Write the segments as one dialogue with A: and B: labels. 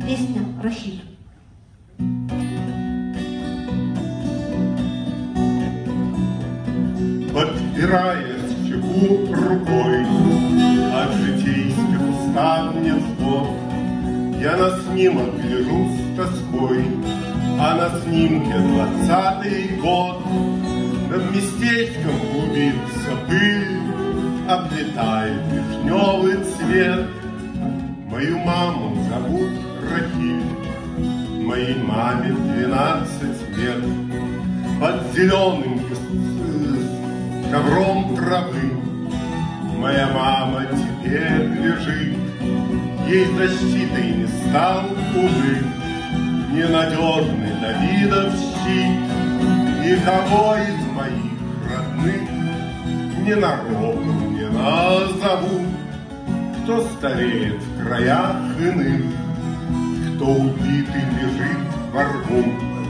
A: песня «Рахиль».
B: Подпирая щеку рукой от житейских уставниц вод, я на снимок гляжу с тоской, а на снимке 20-й год. Над местечком клубится пыль, облетает вишневый цвет. Мою маму зовут Рахиль, моей маме 12 лет. Под зеленым ковром травы моя мама теперь лежит. Ей защитой не стал, увы, ненадежный Давидов щит. Никого из моих родных ни народу не назову, кто стареет в краях иных, кто убитый лежит во рву.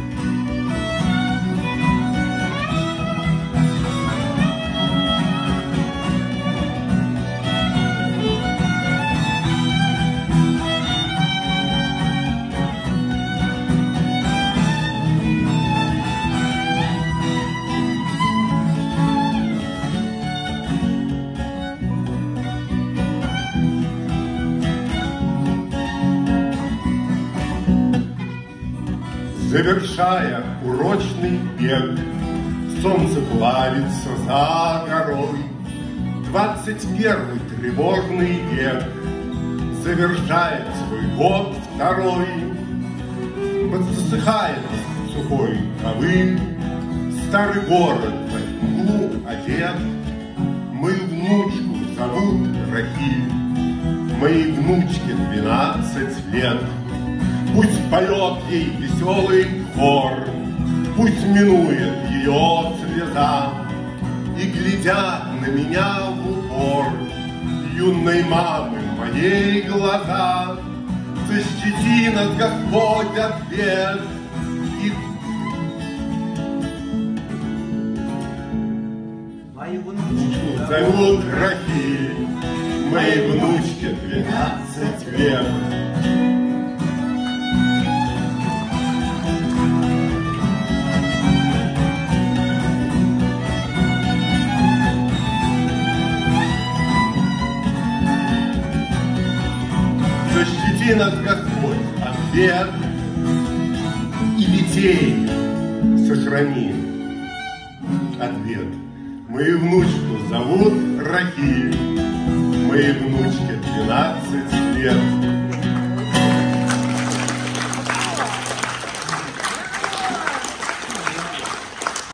B: Завершая урочный бег, солнце плавится за горой. 21-й тревожный век завершает свой год второй. Подсыхает сухой ковыль, старый город во тьму одет. Мою внучку зовут Рахиль, моей внучке 12 лет. Пусть поет ей веселый хор, пусть минует ее слеза, и глядят на меня в упор юной мамы моей глаза. Защити нас, Господь, от бед.
C: Мою внучку
B: зовут Рахиль, моей внучке 12 лет. Защити нас, Господь, от бед, и детей сохрани от бед. Мою внучку зовут Рахиль, моей внучке 12 лет.